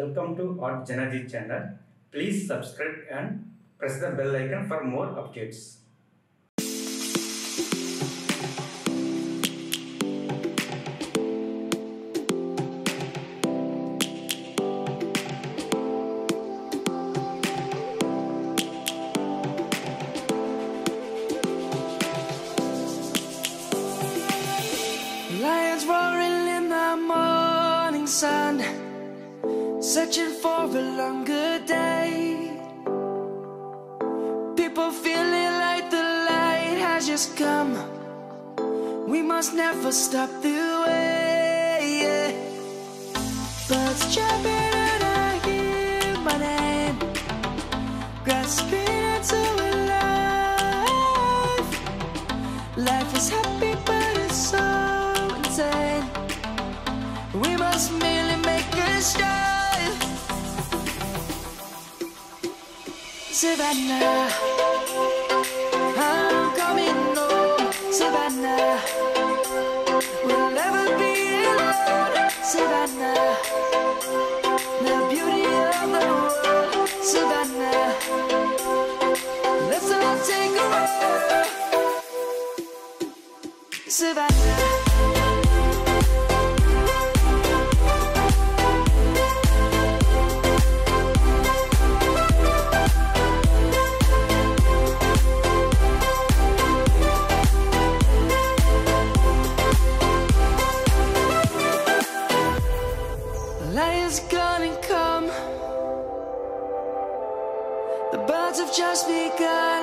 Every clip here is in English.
Welcome to artjanag channel. Please subscribe and press the bell icon for more updates. Lions roaring in the morning sun, searching for a longer day. People feeling like the light has just come. We must never stop the way. Birds chirping and I hear my name, grasping into a life. Life is happy but it's so insane. We must merely make a start. Savannah, I'm coming home. Savannah, we'll never be alone. Savannah, the beauty of the world. Savannah, let's all take a walk. Savannah. Lions gonna come. The birds have just begun.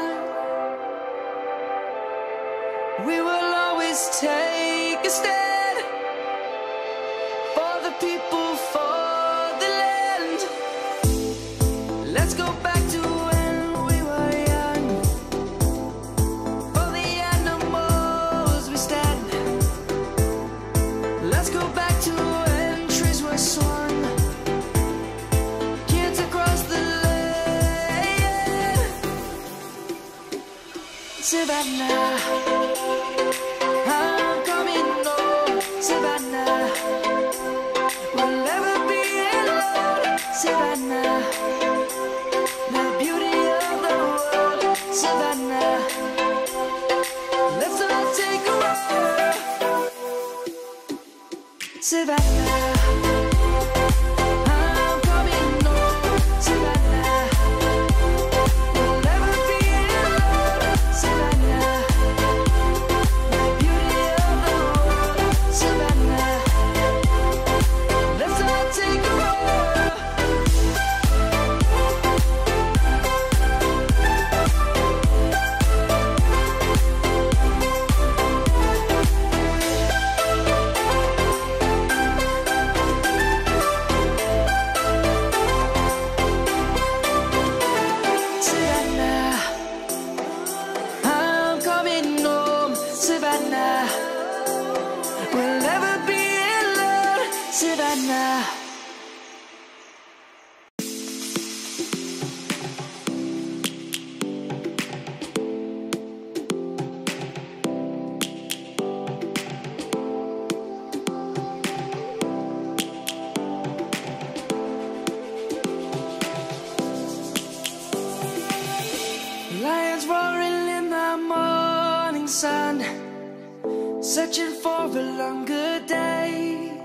We will always take a stand for the people, for the land. Let's go back to when we were young. For the animals we stand. Let's go back to when trees were swung. Kids across the land. Savannah, I'm coming home. Savannah, we'll never be alone. Savannah, the beauty of the world. Savannah, let's all take a walk. Savannah, I'm coming home. Savannah, we'll never be alone. Savannah, the beauty of the world. Savannah, let's all take a walk. Savannah, I'm coming home. Savannah, we'll never be alone. Savannah. Lions roaring in the morning sun, searching for a longer day.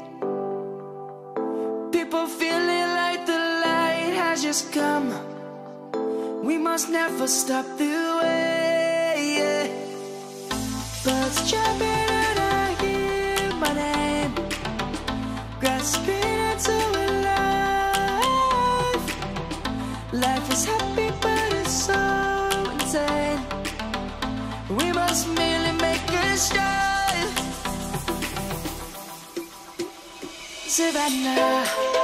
People feeling like the light has just come. We must never stop the way. Birds chirping and I hear my name, grasping into a life. Life is happy but it's so insane. We must merely make a start. Savannah,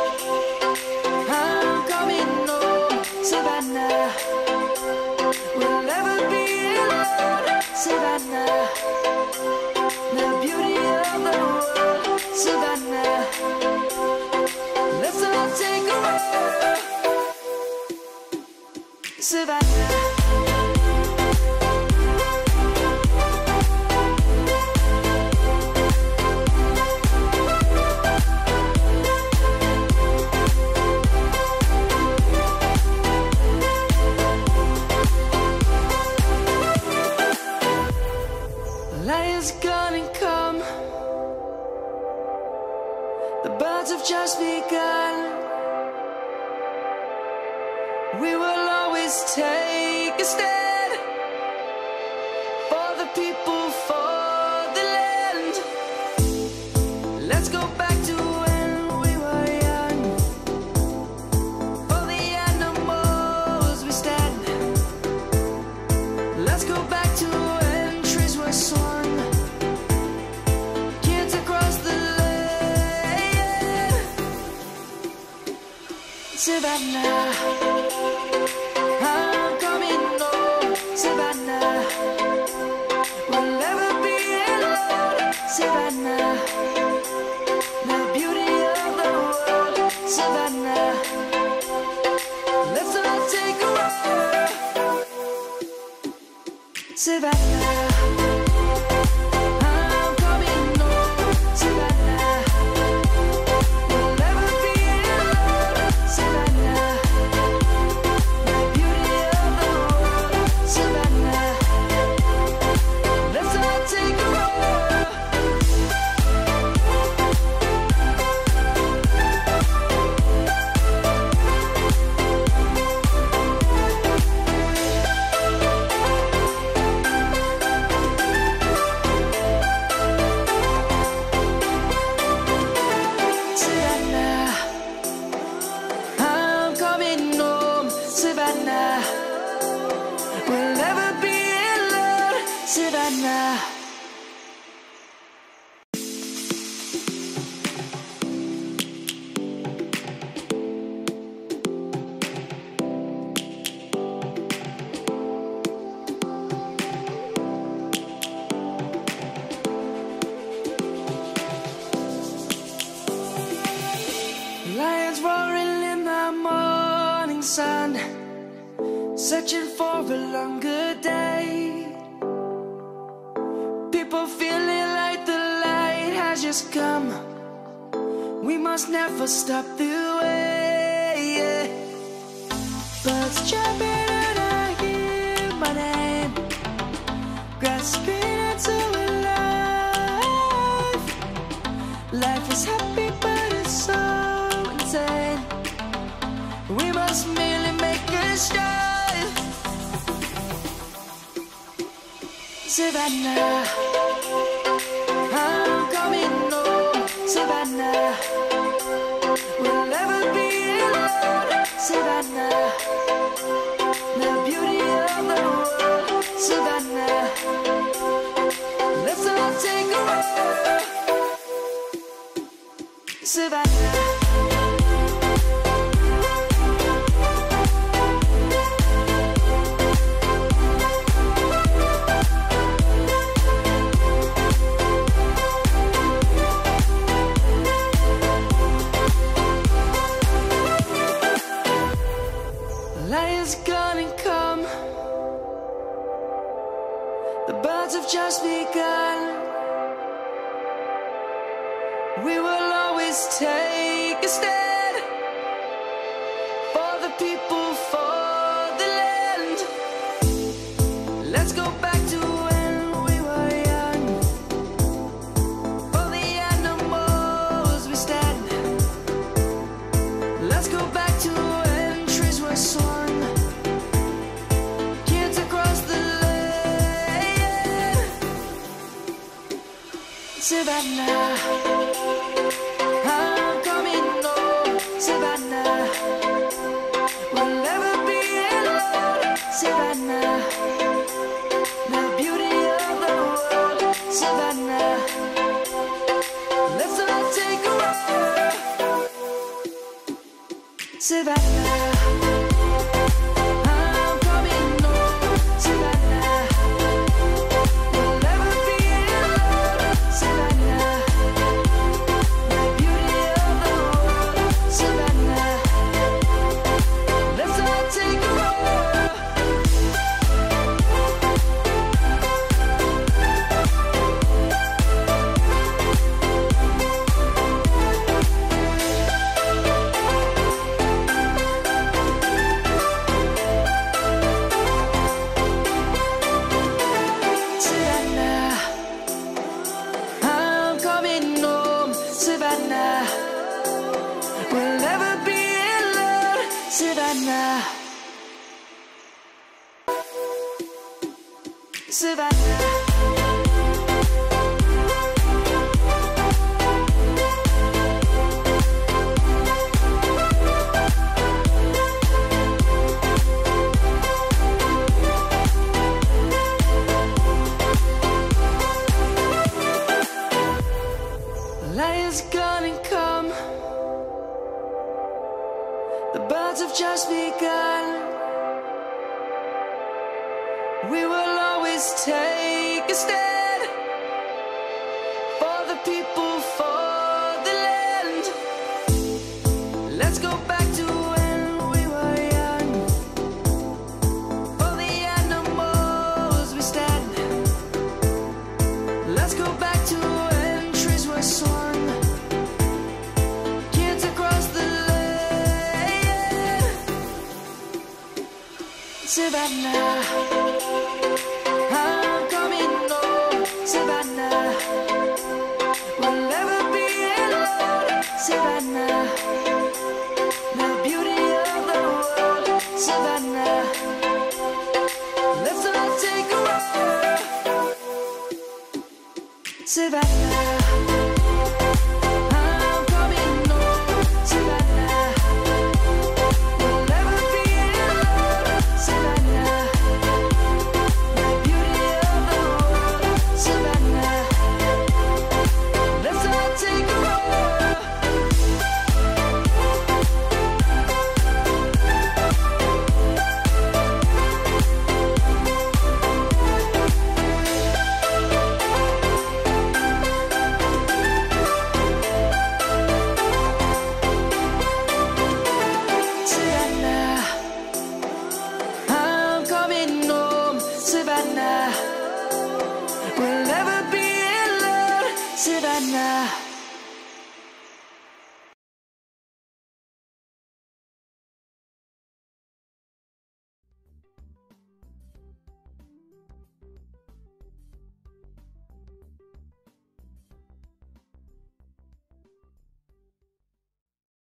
I'm coming home. Savannah, we'll never be alone. Savannah, the beauty of the world. Savannah, let's all take a walk. Savannah. Lion's gonna come. The birds have just begun. We will always take a stand for the people, for the land. Let's go back to when we were young. For the animals we stand. Let's go back to when trees were swung. Kids across the land. Savannah, I'm coming home. Savannah, we'll never be alone. Savannah, the beauty of the world. Savannah, let's all take a walk. Savannah, I'm coming home. Savannah, we'll never be alone. Savannah, the beauty of the world. Savannah, let's all take a walk. Savannah, I'm coming home. Savannah, we'll never be alone. Savannah. Lions roaring in the morning sun, searching for a longer day. People feeling like the light has just come. We must never stop the way. Birds chirping and I hear my name, grasping into a life. Life is happy but it's so insane. We must merely make a start. Savannah, I'm coming home. Savannah, we'll never be alone. Savannah, the beauty of the world. Savannah, let's all take a walk. Savannah. Lion's gonna come. The birds have just begun. We will always take a stand for the people, for the land. Let's go back to when we were young. For the animals we stand. Let's go back to when trees were swung. Kids across the land. Savannah, I'm coming home. Savannah, we'll never be alone. Savannah, the beauty of the world. Savannah, let's all take a walk. Savannah, I'm coming home. Savannah, we'll never be alone. Savannah, the beauty of the world. Savannah, let's all take a walk. Savannah, Savannah. Lion's gonna come. The birds have just begun. We will always take a stand for the people, for the land. Let's go back to when we were young. For the animals we stand. Let's go back to when trees were swung. Kids across the land. Savannah, I'm coming home. Savannah, we'll never be alone. Savannah, the beauty of the world. Savannah, let's all take a ride. Savannah.